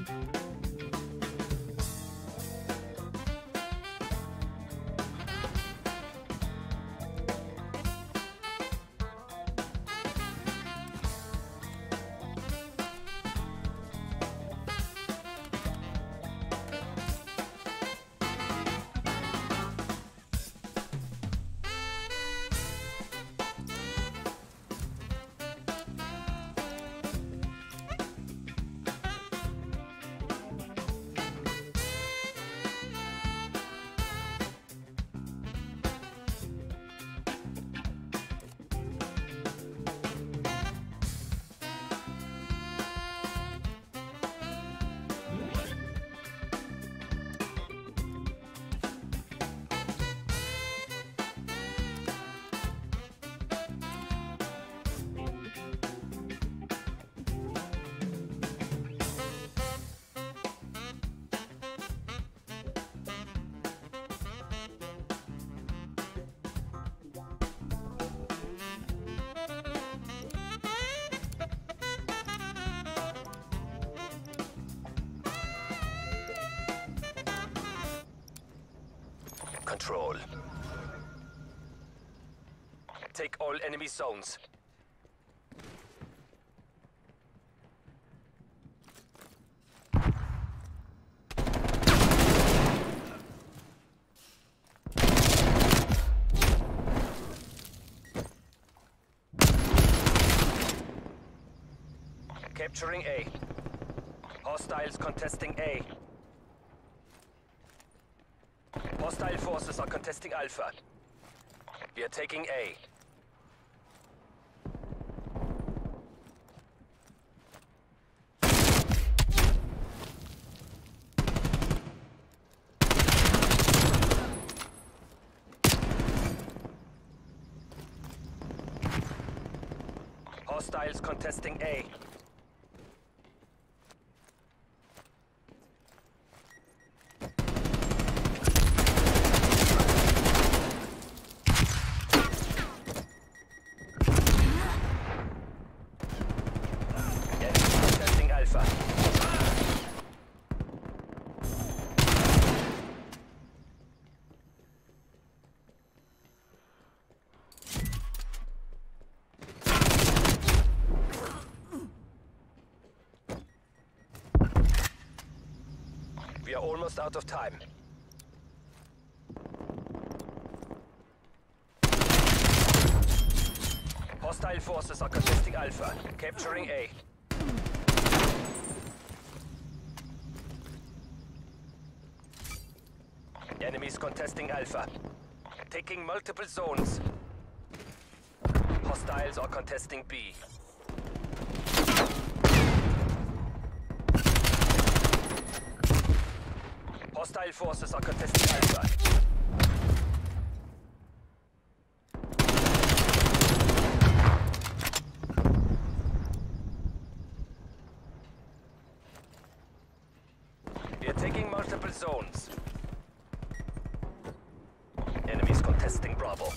Control. Take all enemy zones. Capturing A. Hostiles contesting A. Hostile forces are contesting Alpha. We are taking A. Hostiles contesting A. We are almost out of time. Hostile forces are contesting Alpha. Capturing A. Enemies contesting Alpha. Taking multiple zones. Hostiles are contesting B. Hostile forces are contesting Alpha. We are taking multiple zones. Enemies contesting Bravo.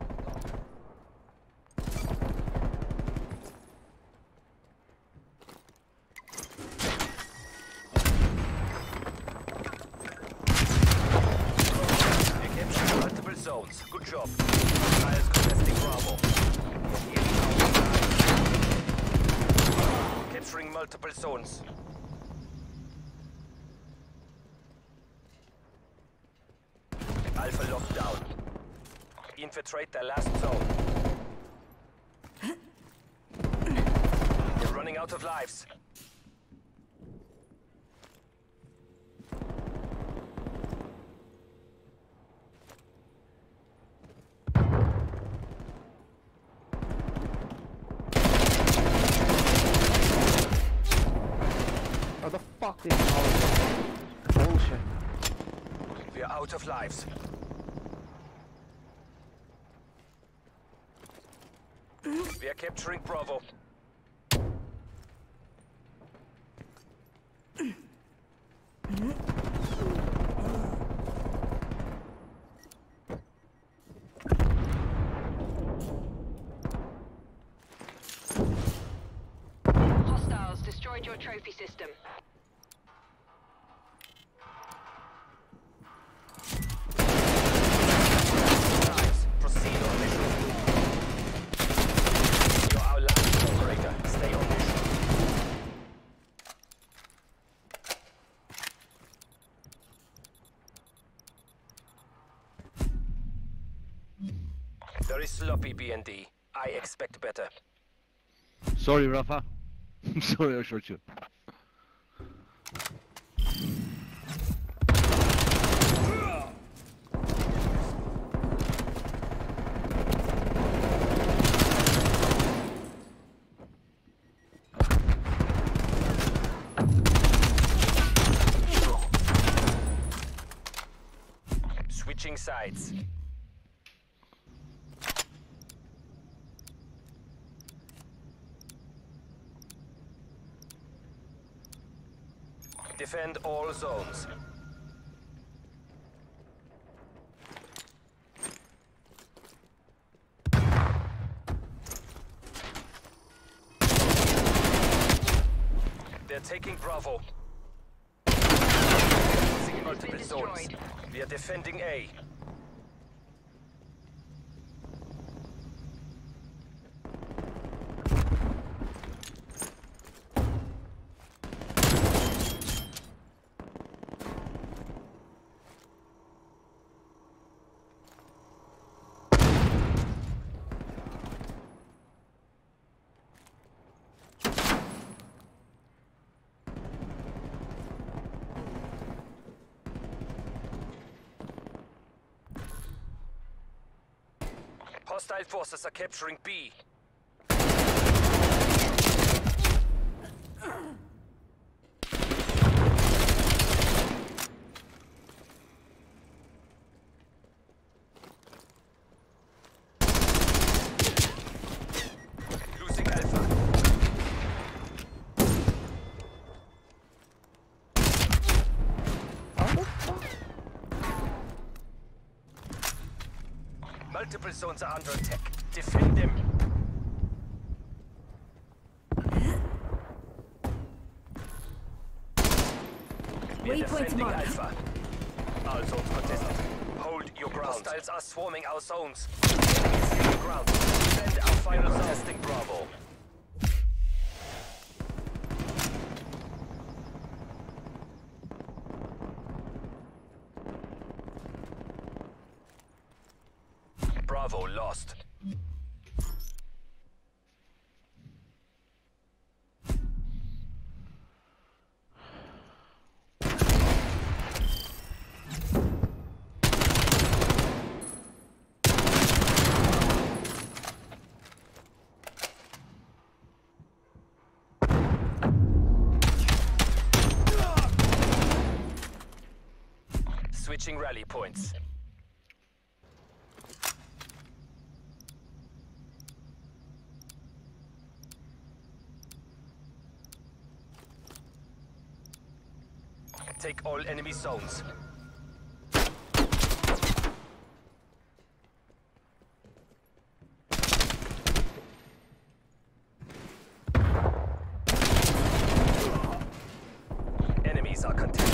Zones. Good job. Hostiles contesting Bravo. Capturing multiple zones. Alpha locked down. Infiltrate their last zone. We're running out of lives. What the fuck is all bullshit? We are out of lives. We are capturing Bravo. Hostiles destroyed your trophy system. Very sloppy, B&D. I expect better. Sorry, Rafa. Sorry, I shot you. Switching sides. Defend all zones. They're taking Bravo. Seeing multiple zones. We are defending A. Hostile forces are capturing B. Losing Alpha. Multiple zones are under attack. Defend them. We're defending Alpha. All zones contested. Hold your ground. Hostiles are swarming our zones. Enemies gaining ground. Defend our final zone. Contesting Bravo. Bravo lost. Switching rally points. Take all enemy zones. Enemies are contested.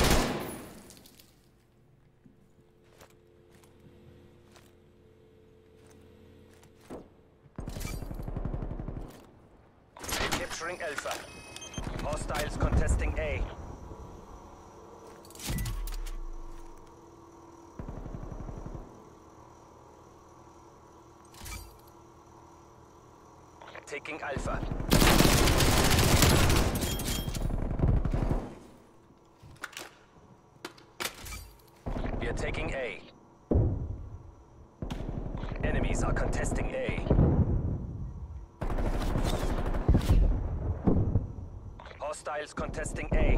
Capturing Alpha. Hostiles contesting A. Taking Alpha. We are taking A. Enemies are contesting A. Hostiles contesting A.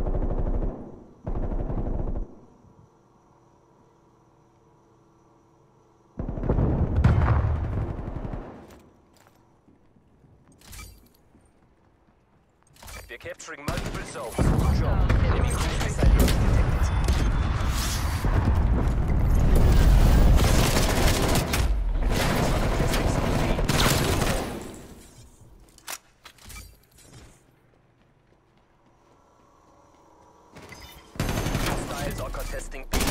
We're capturing multiple zones. Good job. Enemy cruise missile detected. Contesting zone B. Hostiles are contesting B.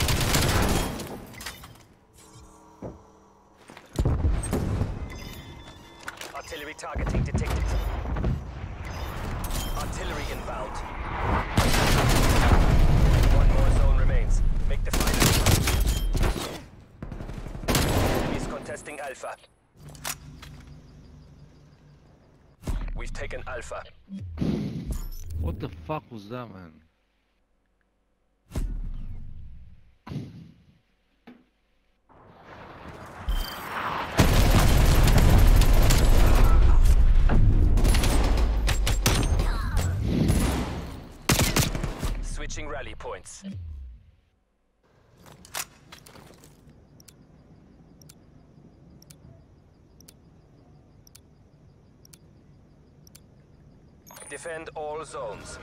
Artillery targeting detected. Artillery inbound. One more zone remains. Make the final. Enemies contesting Alpha. Alpha. We've taken Alpha. What the fuck was that, man? Switching rally points. Defend all zones.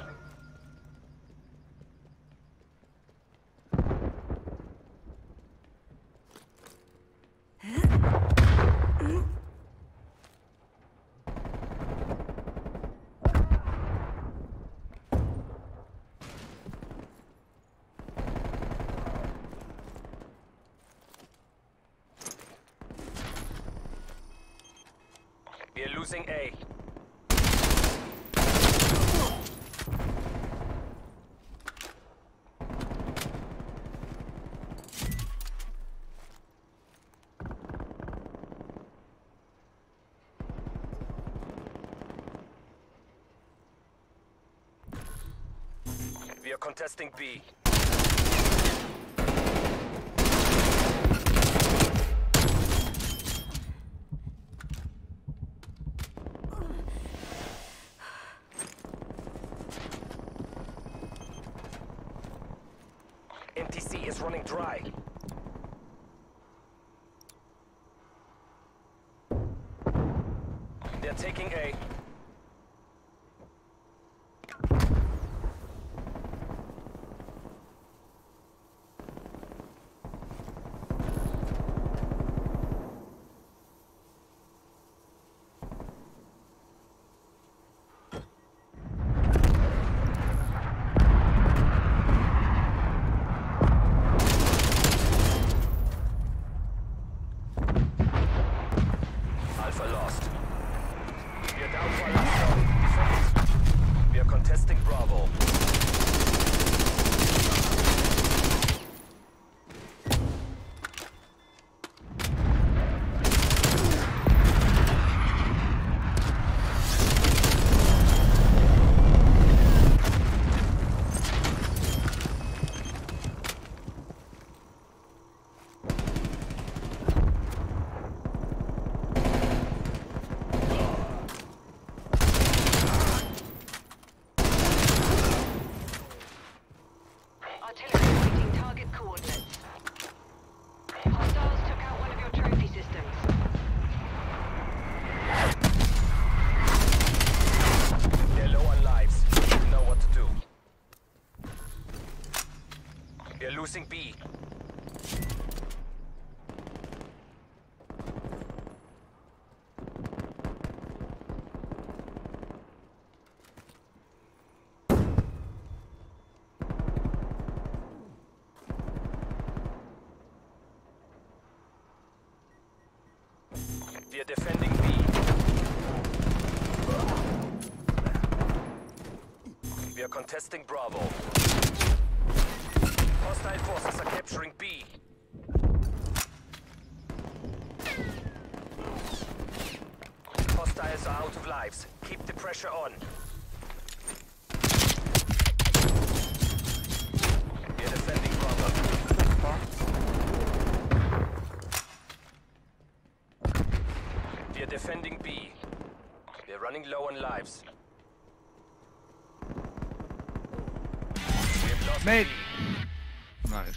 We are losing A. We are contesting B. NTC is running dry. They're taking A. Alpha lost. We are down for a last zone. Defend. We are contesting Bravo. Artillery awaiting target coordinates. Hostiles took out one of your trophy systems. They're low on lives. You know what to do. We are losing B. We are defending B. We are contesting Bravo. Hostile forces are capturing B. Hostiles are out of lives. Keep the pressure on. We are defending Bravo. We are defending B. We are running low on lives. We have lost Mate. B. Nice.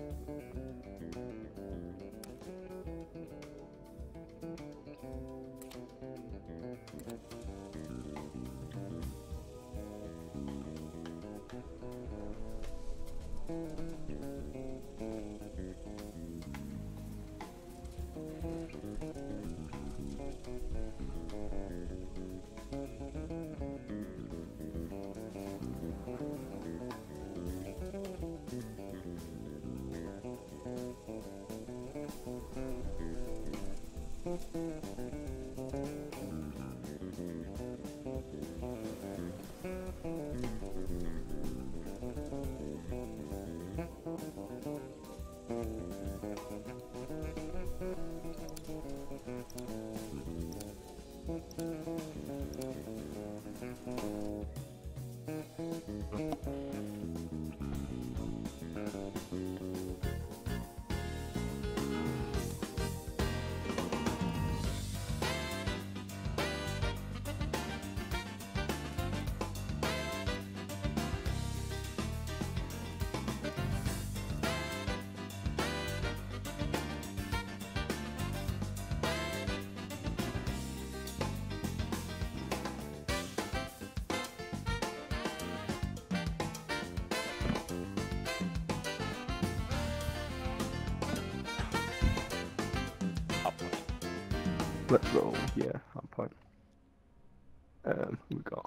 Let's go. Yeah, on point. Here we go.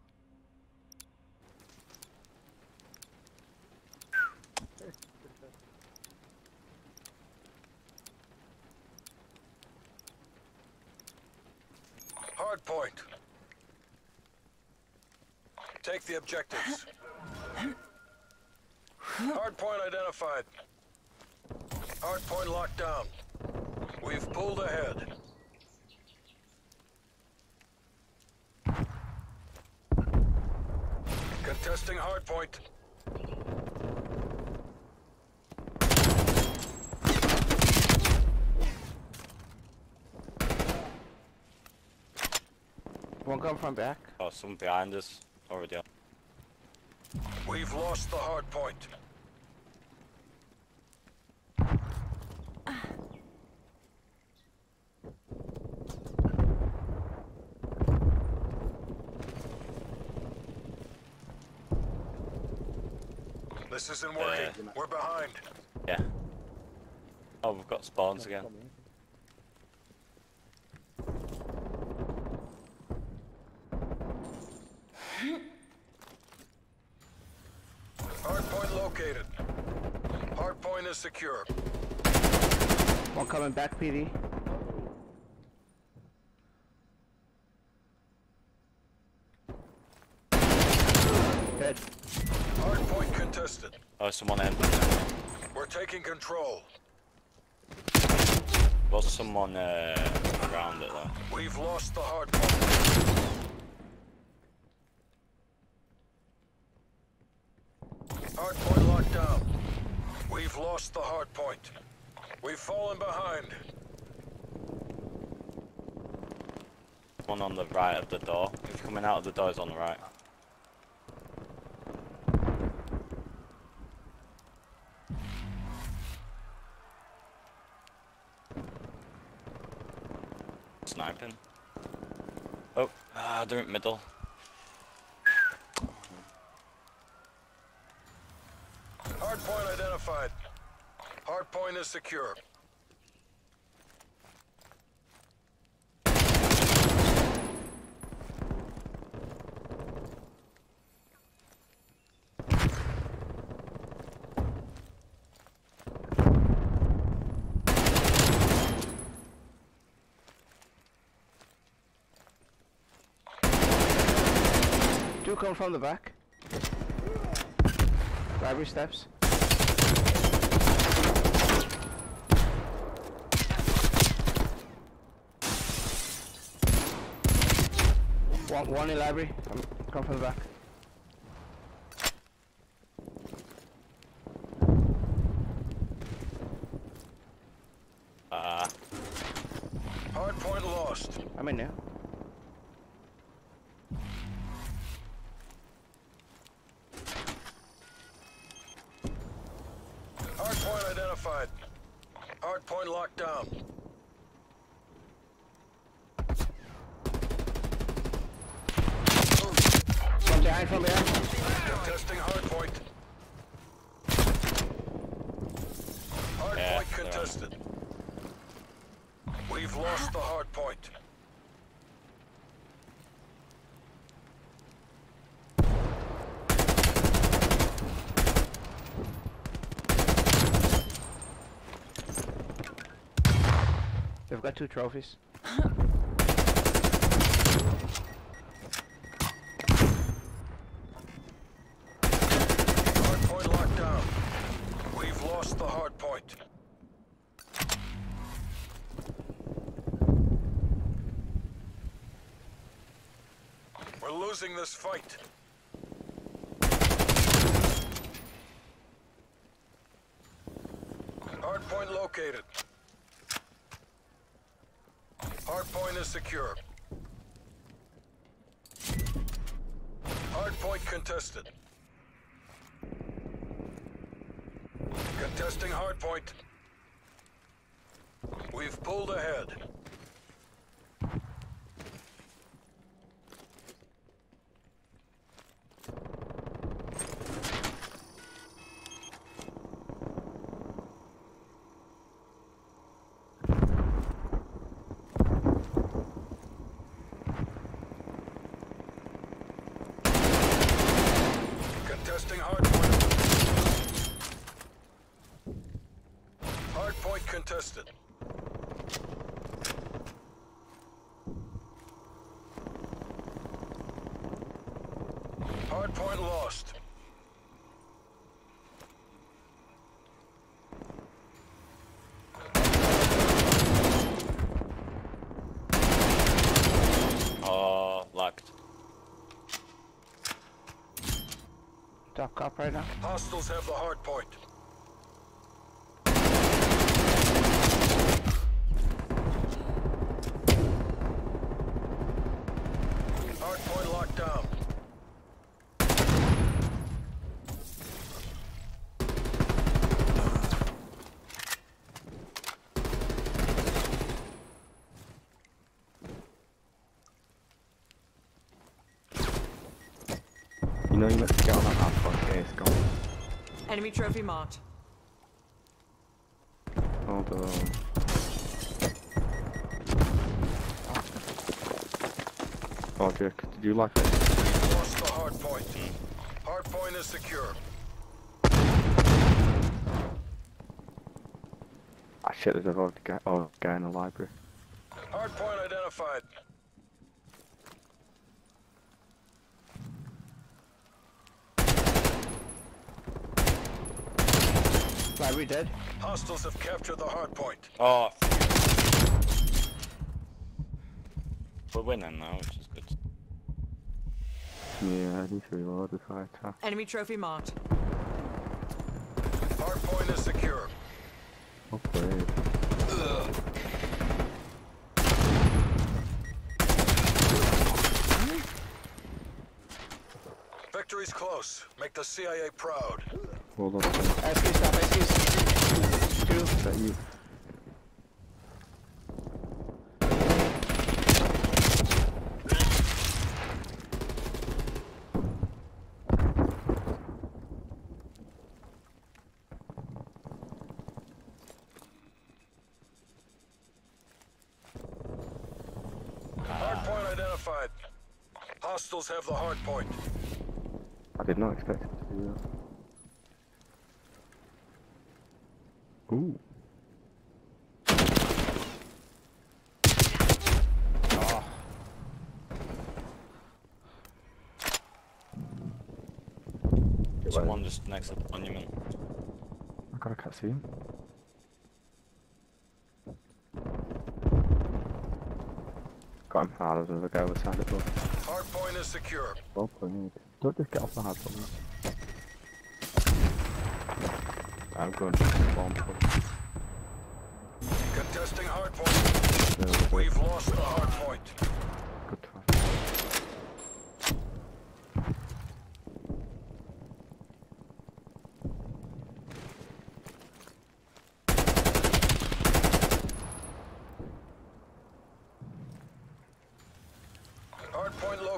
Hard point. Take the objectives. Hard point identified. Hard point locked down. We've pulled ahead. Contesting hard point. One come from back. Oh, someone behind us. Already up. We've lost the hard point. This isn't working. We're behind. Yeah. Oh, we've got spawns again. Hard point located. Hard point is secure. One coming back, PD. Dead. Hard point contested. Oh, someone in. We're taking control. Was someone around it though? We've lost the hard point. Hard point locked down. We've lost the hard point. We've fallen behind. One on the right of the door. If you're coming out of the door, it's on the right. Sniping. Oh, they're in middle. Hard point identified. Hard point is secure. Two come from the back. Library steps. One in library. Come from the back. Hard point lost. I'm in now. Hard point identified. Hard point locked down. From behind, from behind. Contesting hard point. Hard point contested. We've lost the hard point. They've got 2 trophies. Hard point locked down. We've lost the hard point. We're losing this fight. Hard point located. Hard point is secure. Hard point contested. Contesting hard point. We've pulled ahead. Contesting hard point. Hard point contested. Hard point lost. Oh, locked. Top cop right now. Hostiles have the hard point. Hard point locked down. You know you must get on that hard point, okay, it's gone. Enemy trophy marked. Hold on. Oh, Jack, did you like it? Lost the hard point. Hard point is secure. Ah shit, there's a guy in the library. Hard point identified. Library dead. Hostiles have captured the hard point. Oh, we're winning now, which is good. Yeah, I need to reload this high attack. Enemy trophy marked. Hard point is secure. Oh, great. Victory's close. Make the CIA proud. Hold on. SQ stop, SQ. 2. Is that you? Hard point identified. Hostiles have the hard point. I did not expect it to do that. Ooh. Someone just next to the monument. I got a cutscene. Got him. Ah, there's another guy over the side as well. Hard point is secure. Well played. Don't just get off the hard point. I'm going to bomb. Contesting hard point. We've lost the hard point. Good try.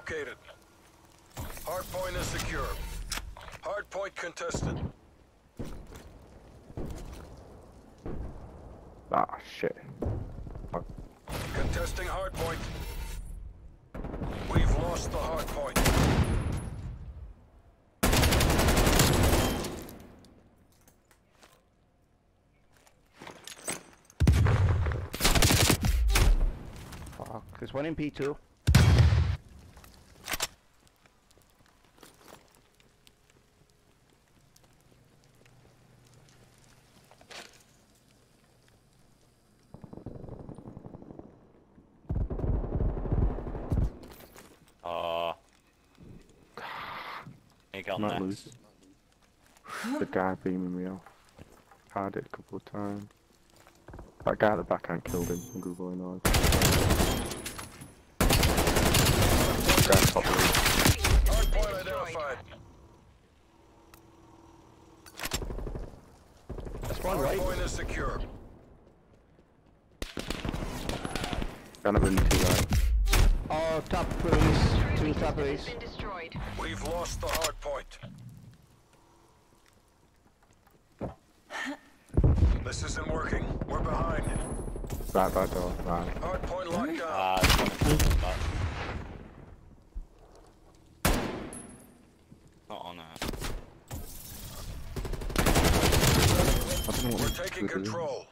located. Hardpoint is secure. Hardpoint contested. Ah, shit. Contesting hardpoint. We've lost the hardpoint. Fuck. There's one in P2. You got Not next. lose. The guy beaming me off. Had it a couple of times. That guy at the backhand killed him from Google noise. Guy top lead. Hardpoint identified. That's one right. Hardpoint is secure. Kind of in two right. Oh, top police. Two top Has police. been destroyed. We've lost the hardpoint. This isn't working. We're behind. Right back door. Right. Hardpoint locked down. Not on it. I don't know what We're this taking is. control.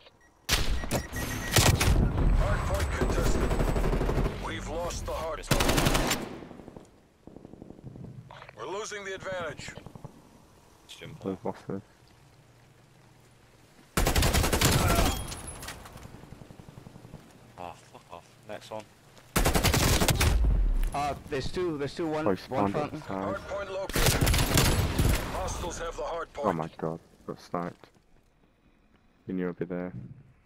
Hardpoint contested. We've lost the hardpoint. We're losing the advantage. We've lost this. Ah, fuck off. Next one. There's two, one, Oh, he one spawned at front. the side. Hardpoint located. Hostiles have the hardpoint. Oh my god. Got sniped. You knew I'd be there.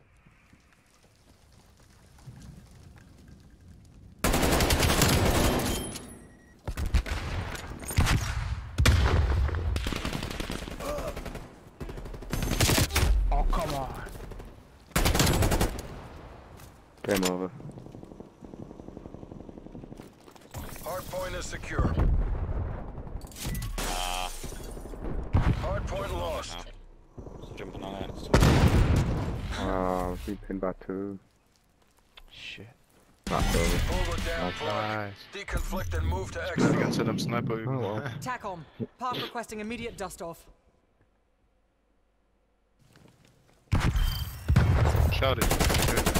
Oh, come on. Game over. Hardpoint is secure. Hardpoint lost. Just jumping on it. We pinned by two. Shit. That's over. Pull the down plug. Nice. Deconflict and move to Against exfil. them sniper. Oh well. TACOM. Park requesting immediate dust off. Shout it.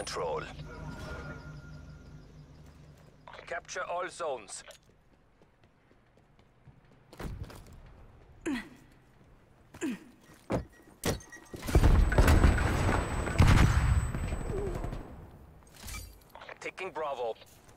control. Capture all zones. Taking Bravo.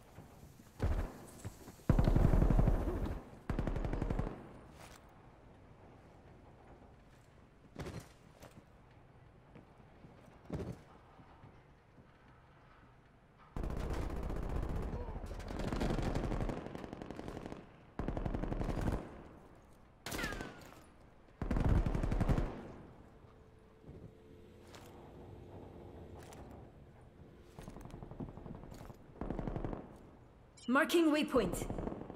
Marking waypoint.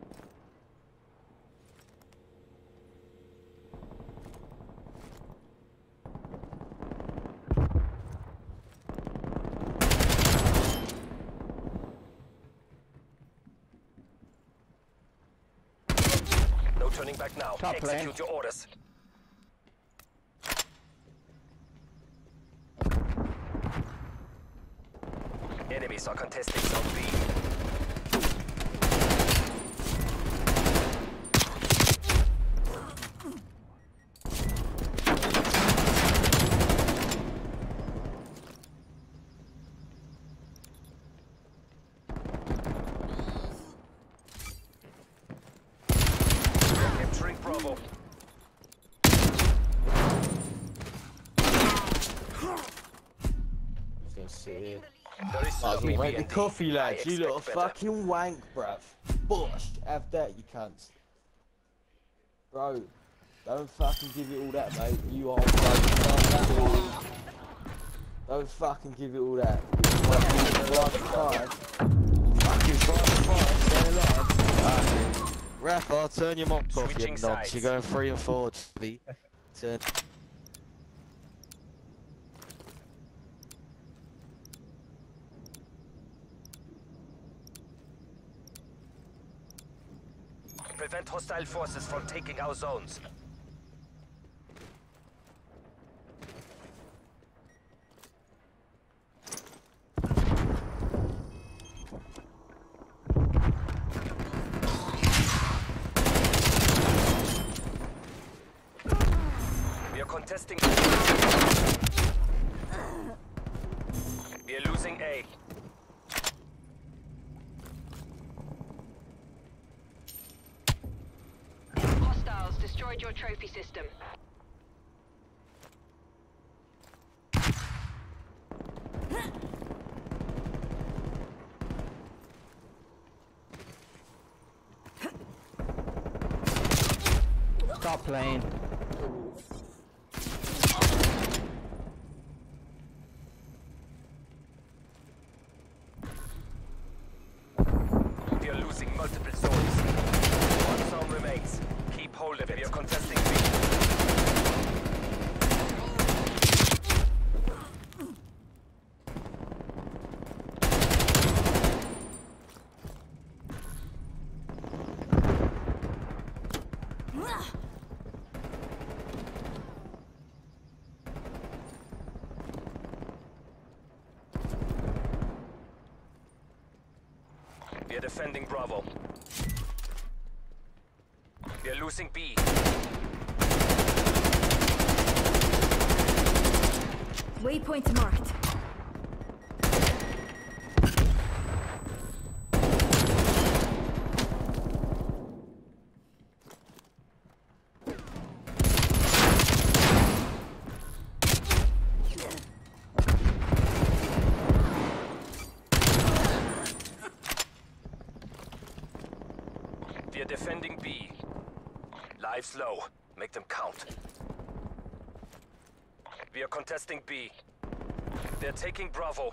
No turning back now. Top Execute lane. your orders. Enemies are contesting Zone B. Capturing Bravo. There is Might as well make the BB&D. coffee, I lads. You little expect better. fucking wank, bruv. Bosh, have that, you cunts. Bro, don't fucking give it all that, mate. You are fucking. Don't fucking give it all that. Fucking 5-5, stay alive. Rafa, turn your mop off, you Switching nonce. sides. You're going 3 and 4, Lee. Turn. Prevent hostile forces from taking our zones. We are contesting. We are losing A. Hostiles destroyed your trophy system. Stop playing. We are losing multiple zones. One zone remains. Keep hold of it. We are contesting B. We are defending Bravo. We are losing B. Waypoint marked. We are defending B. Lives low. Make them count. We are contesting B. They're taking Bravo.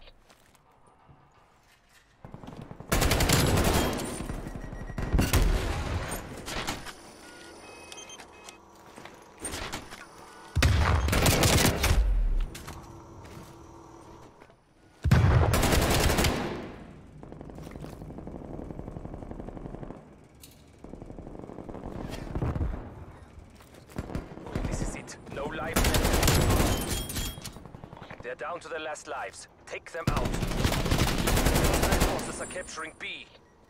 This is it. No life left. They're down to their last lives. Take them out. forces are capturing B.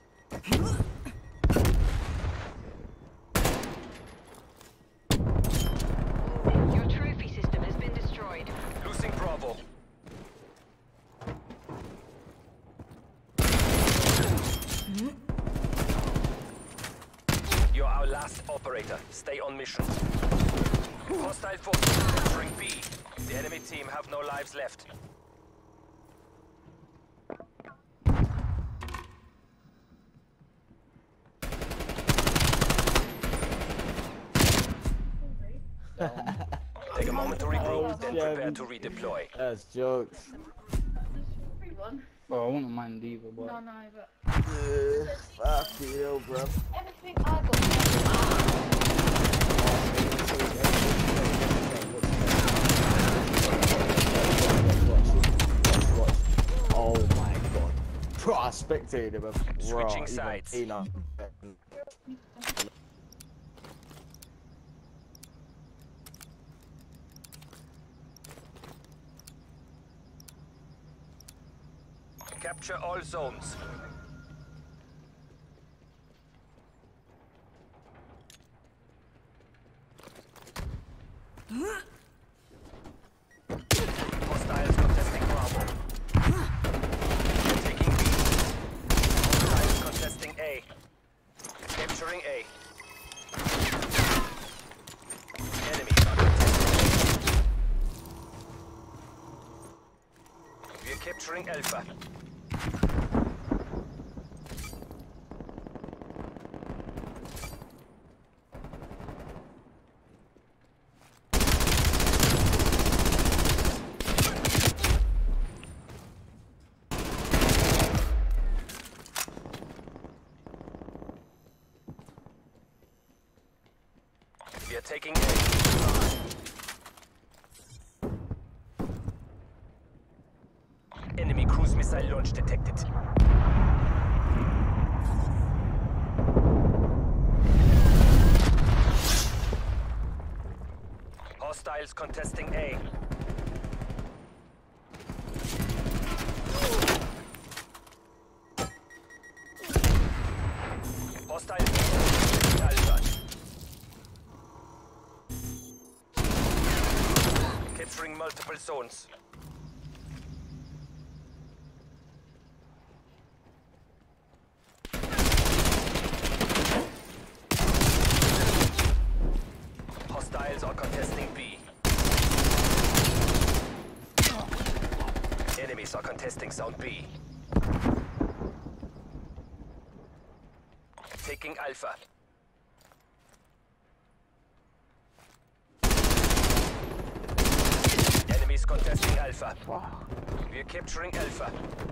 Your trophy system has been destroyed. Losing Bravo. You're our last operator. Stay on mission. Hostile forces capturing B. The enemy team have no lives left. Take a moment to regroup, then prepare to redeploy. That's jokes. Bro, I wouldn't mind either, but... No, but... Fuck you, bro. Everything I got... Oh my god. Bro, I spectated him. Switching sides. Capture all zones. Hostiles contesting Bravo. Taking B. Hostiles contesting A. Capturing A. Enemies are contesting A. We are capturing Alpha. We are taking A. Enemy cruise missile launch detected. Hostiles contesting A. Hostile Alpha. Capturing multiple zones. Hostiles are contesting B. Enemies are contesting Zone B. Taking Alpha. Enemies contesting Alpha. We are capturing Alpha.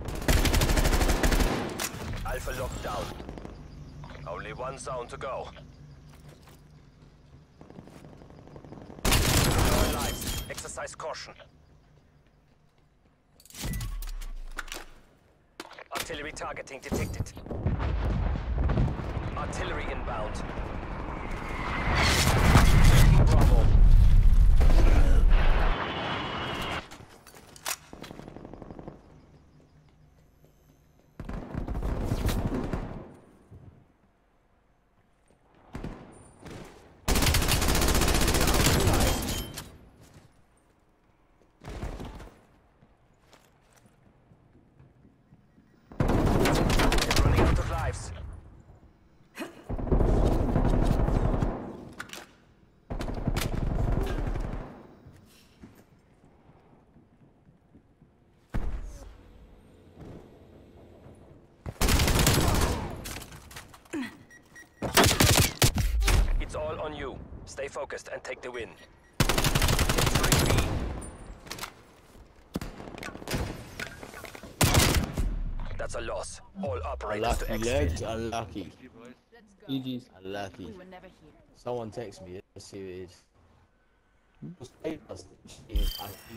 Alpha locked down. Only one zone to go. No lives. Exercise caution. Artillery targeting detected. Artillery inbound. Bravo. We're running out of lives. It's all on you. Stay focused and take the win. Capturing B. That's a loss. All operators to Unlucky, exfil. legs, unlucky. GG's. Unlucky. We were never here. Someone text me, let's see who it is.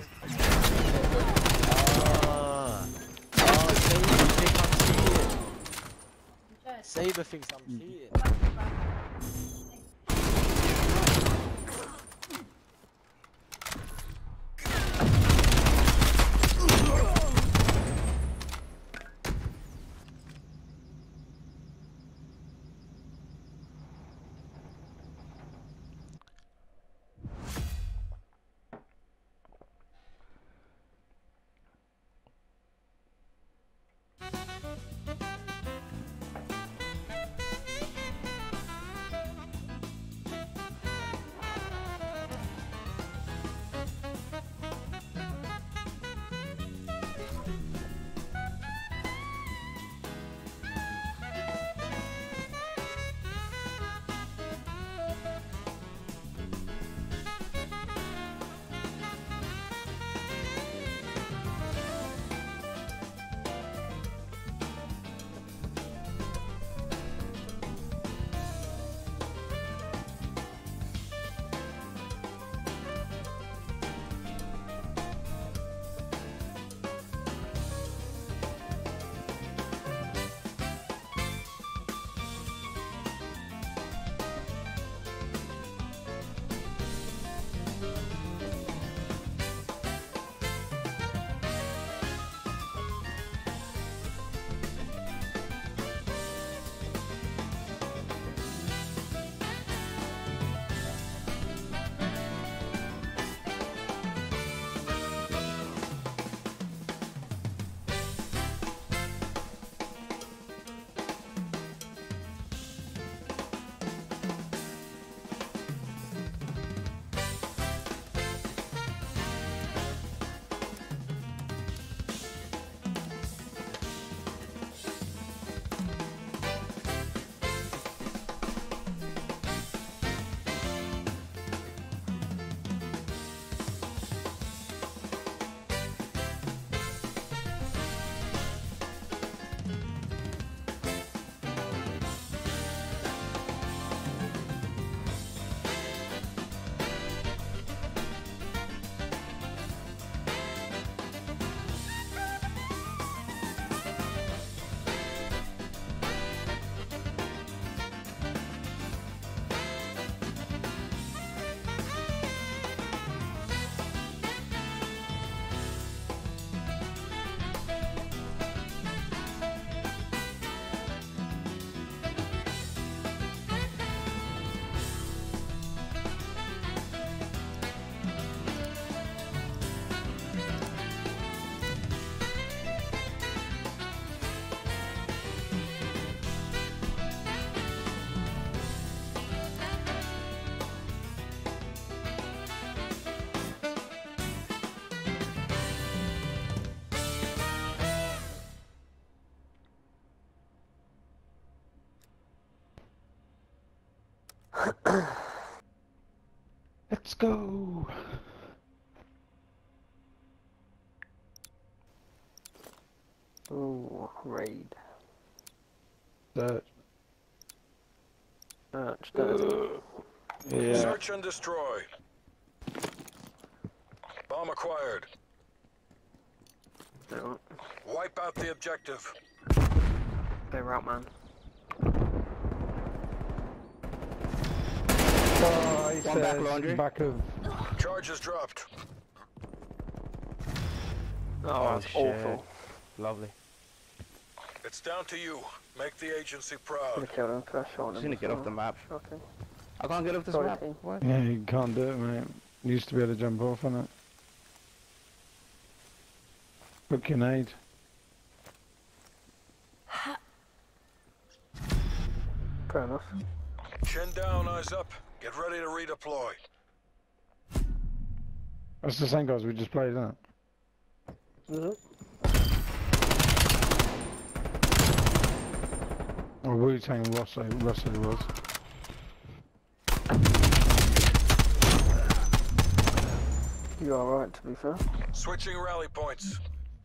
Saber thinks I'm cheating. Let's go. Ooh, raid. Search. Yeah. Search and destroy. Bomb acquired. Wipe out the objective. They were out, man. Oh, he One back, says laundry. back of. Charges dropped. Oh, that's shit. awful. Lovely. It's down to you. Make the agency Could proud. have killed him for a shot. Just need to get off the map. Shocking. I can't get off this Sorry, map. team. What? Yeah, you can't do it, mate. You used to be able to jump off on it. Quick grenade. Fair enough. Chin down, eyes up. Get ready to redeploy. That's the same guys we just played, isn't it? Oh, Wu-Tang Russell was. You are right, to be fair. Switching rally points.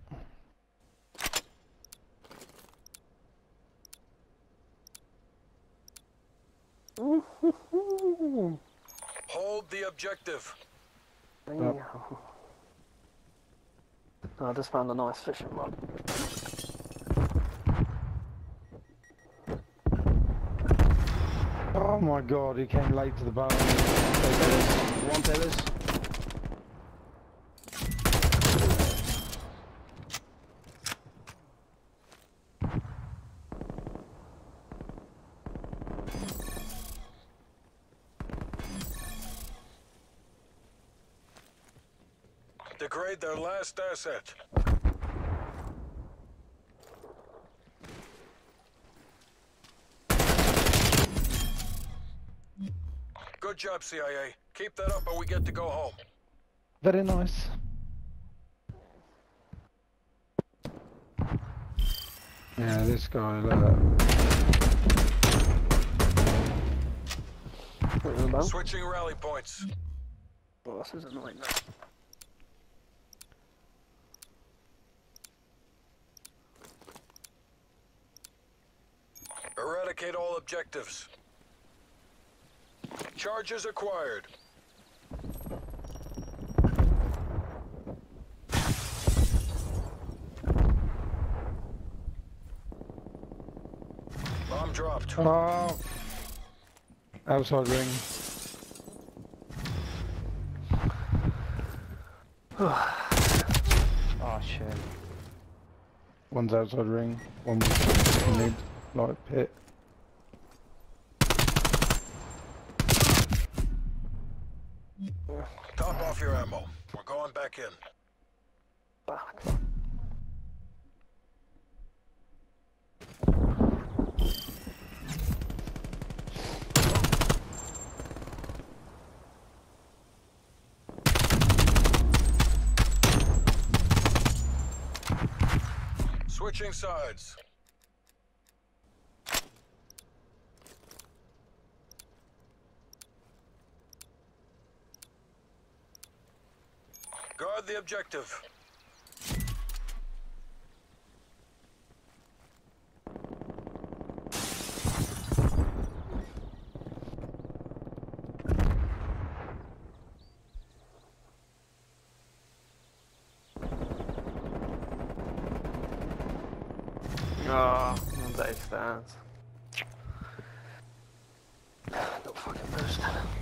Hold the objective. Damn. I just found a nice fishing rod. Oh my god, he came late to the boat. One pillars. Degrade their last asset. Good job, CIA. Keep that up and we get to go home. Very nice. Yeah, this guy, look. Switching rally points. Oh, this is annoying. Eradicate all objectives. Charges acquired. Bomb dropped. Oh. Outside ring. Oh shit. One's outside ring. One's in mid, like pit. Top off your ammo. We're going back in. Back. Switching sides. Guard the objective. Oh, they stands. Not fucking boost.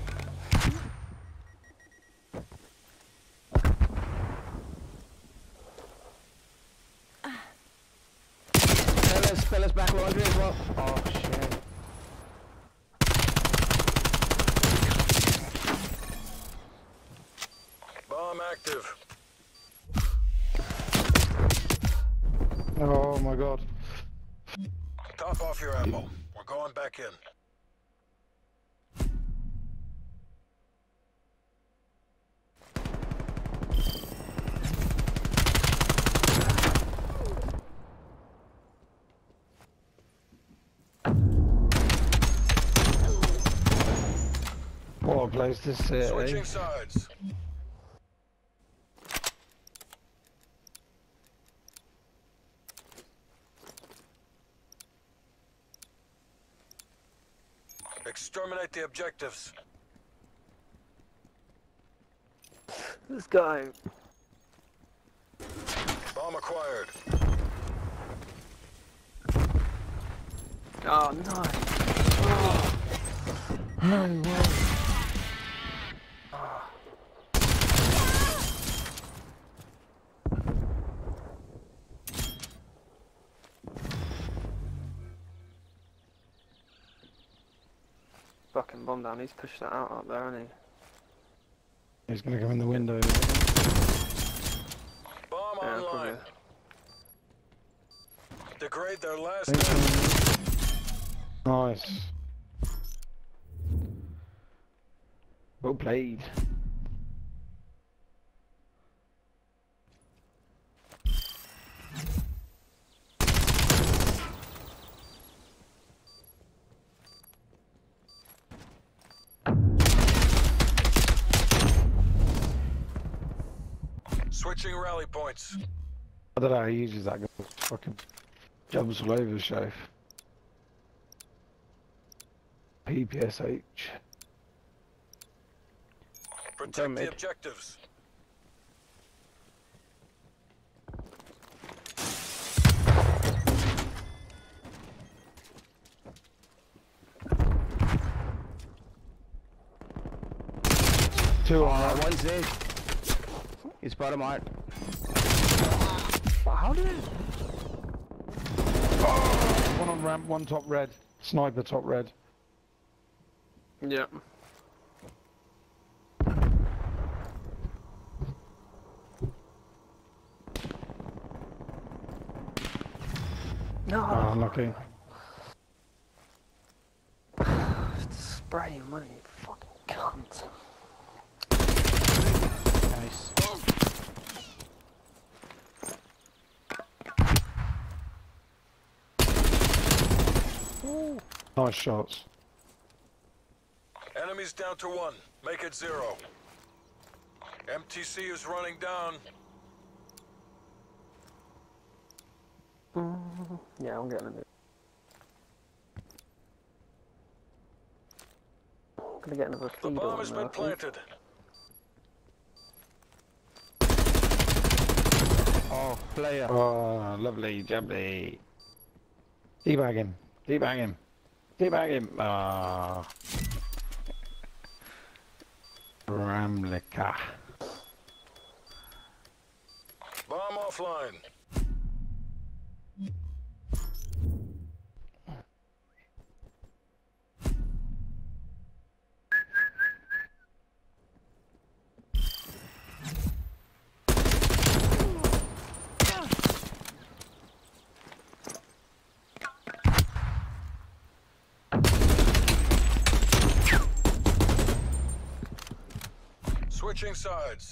Fellas back laundry as well. Oh shit. Bomb active. Oh my god. Top off your ammo. We're going back in. place to sit. Switching sides. Exterminate the objectives. Let's go. Bomb acquired. Oh no. Oh. No way. Oh. Fucking bomb down, he's pushed that out up there, hasn't he? He's gonna go in the window. Bomb online. Probably. Degrade their last. Nice. Well played. Switching rally points. I don't know how he uses that gun. Fucking jumps all over the show. PPSH. Protect the objectives. Two on one's dead. He's bottom out. How did it? Oh, one on ramp, one top red. Sniper top red. Yeah. No. Oh, lucky. Spray him, money, you fucking cunt. Nice. Ooh. Nice shots. Enemies down to 1. Make it 0. MTC is running down. Yeah, I'm getting it. I'm gonna get another feed. The bomb has been planted. Oh, player. Oh, lovely, jubbly. Debag him. Debag him. Debag him. Ah. Ramlika. Bomb offline. Switching sides.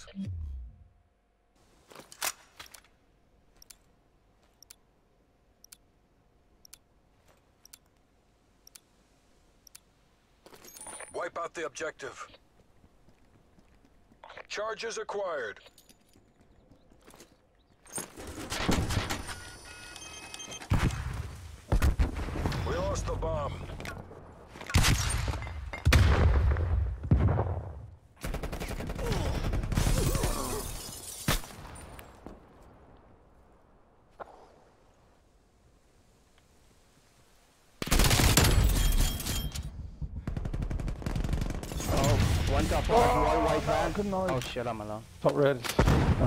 Wipe out the objective. Charges acquired. We lost the bomb. One top red, one white van. Good night. Oh shit, I'm alone. Top red. It's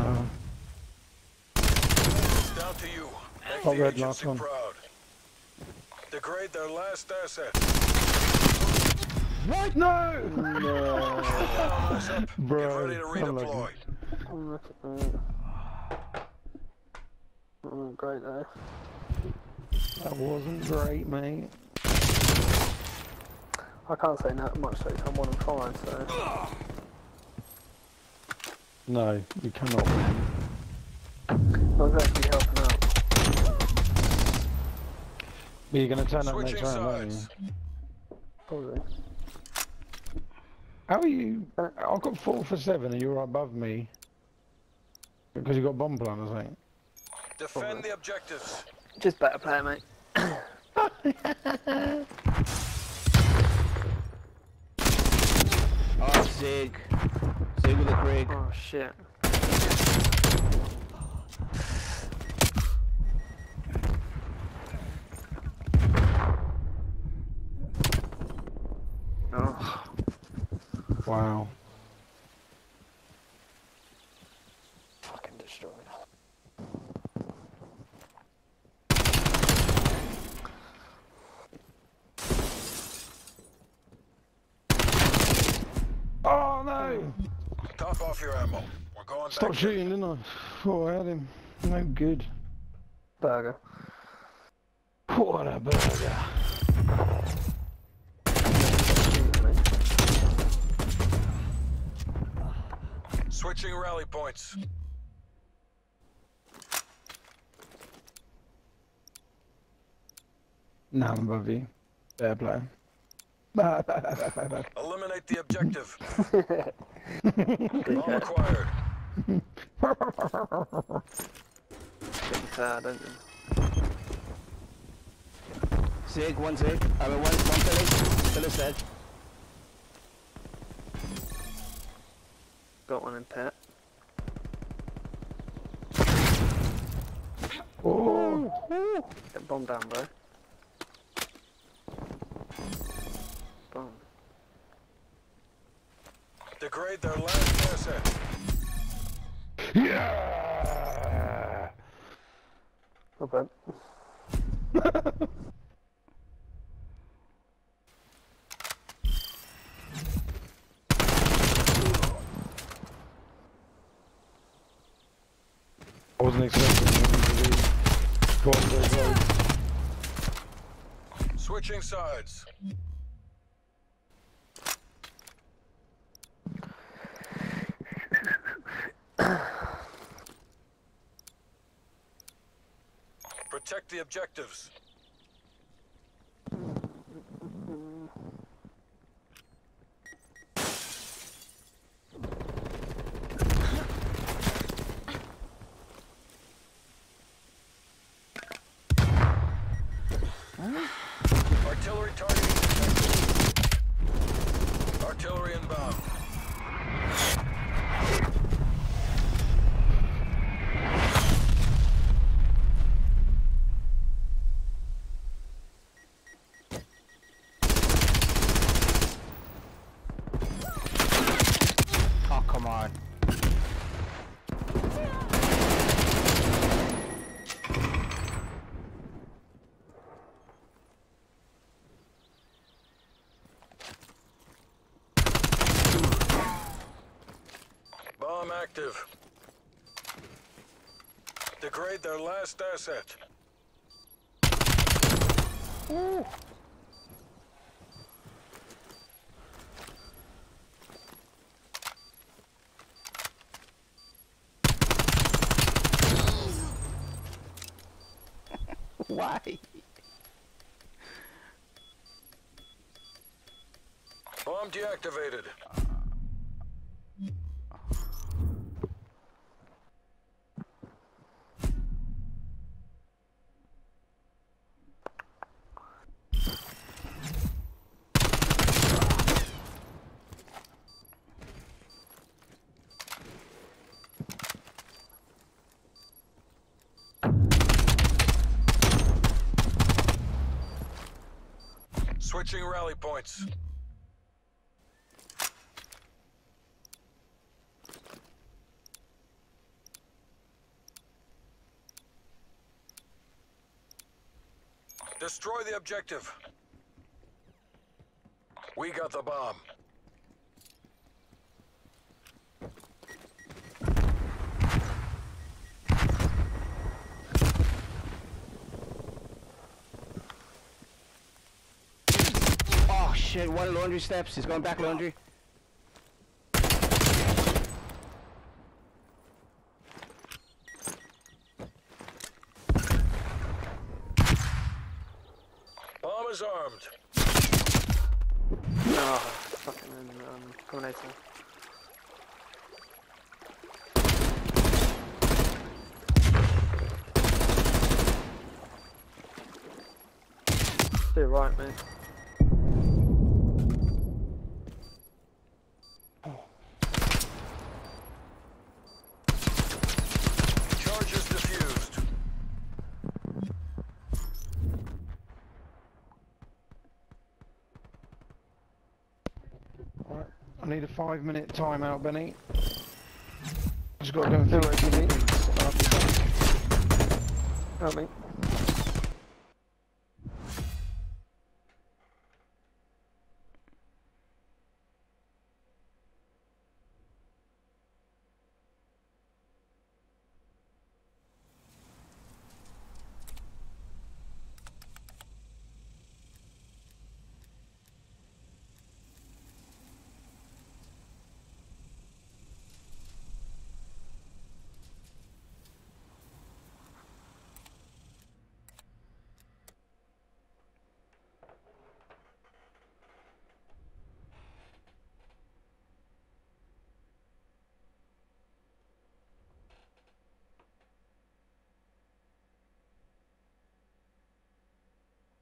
down to you. Make Top the red, agency last one. proud. Degrade their last asset. What? No! Bro, get ready to redeploy. Great there. That wasn't great, mate. I can't say that much, so I'm 1 and 5, so... No, you cannot win. Not exactly helping out. But you're going to turn up next round, aren't you? Probably. How are you? I've got 4 for 7 and you're above me. Because you got bomb plan or something. Defend the objectives. Just better player, mate. Oh, Sig. Sig with the Craig. Oh shit. Oh. Wow. Fucking destroyed. Oh no! Top off your ammo. We're going Stop back. shooting, didn't I? Oh, I had him. No good. Burger. What a burger. Switching rally points. Now I'm above you. Fair play. Eliminate the objective. All acquired. Getting fair, don't you? Sig, one Sig. I mean, one Phyllis dead. Got one in pit. Oh! Get bomb down, bro. Bomb. Degrade their last asset. Yeah! Not bad. I wasn't expecting him to be quite so close. Switching sides. Protect the objectives. Artillery targeting detected. Artillery inbound. Oh, come on. Bomb active. Degrade their last asset. Why? Bomb deactivated. Switching rally points. Destroy the objective. We got the bomb. Oh shit, one laundry steps. He's going back laundry. Bomb is armed. No, fucking combinator. Do it right, mate. Charges defused. Alright, I need a 5-minute timeout, Benny. Just got to go and fix the meetings. Help me.